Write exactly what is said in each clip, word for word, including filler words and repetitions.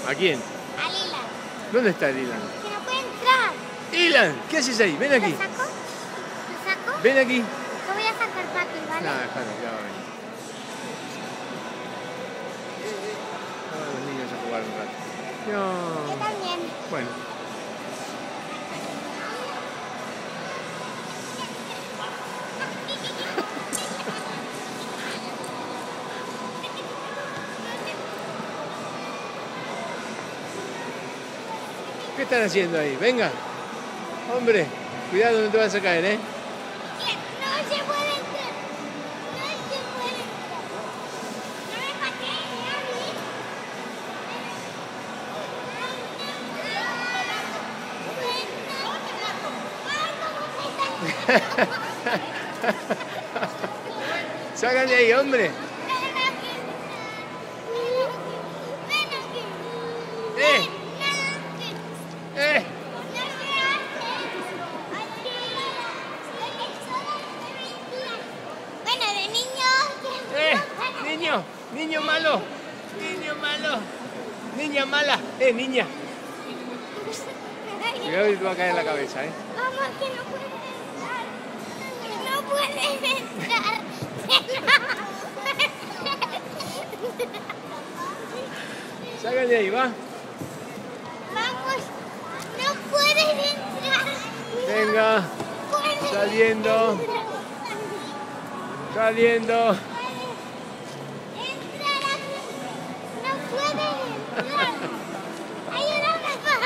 ¿A quién? A Lilan. ¿Dónde está el Ilan? Que no puede entrar. Ilan, ¿qué haces ahí? Ven aquí. ¿Lo saco? ¿Lo saco? Ven aquí. Lo voy a sacar, papi, ¿vale? No, déjalo, ya va a venir. Ah, los niños a jugar un rato. No. Yo también. Bueno. ¿Qué están haciendo ahí? Venga. Hombre, cuidado, no te vas a caer, ¿eh? No se puede entrar. No se puede entrar. No me patees, Salgan de ahí, hombre. ¡Eh! ¡Eh! Bueno, de niños. ¡Eh! ¡Niño! ¡Niño malo! ¡Niño malo! ¡Niña mala! ¡Eh, niña! Cuidado que te va a caer en la cabeza, ¿eh? Vamos, que no puedes entrar. Que no puedes entrar. Salgan de ahí, va. Vamos, no puedes entrar. Venga, Puedes saliendo, entrar. saliendo. Entrar aquí. No puedes entrar. Ayúdame, papá.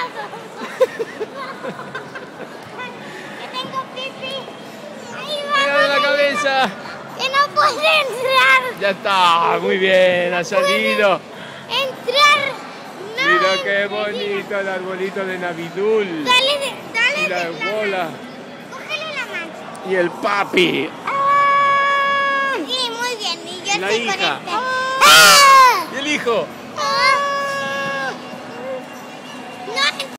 Que tengo pipí. Ahí ¡Cuidado la vamos. cabeza! Que no puede entrar. Ya está, muy bien, ha salido. Entrar. No. Mira qué bonito el arbolito de Navidul. Dale, de- dale. Y la de- bola. Cógele la mano. Y el papi. Sí, muy bien. Y yo La estoy con hija. este. ¡Ah! Y el hijo.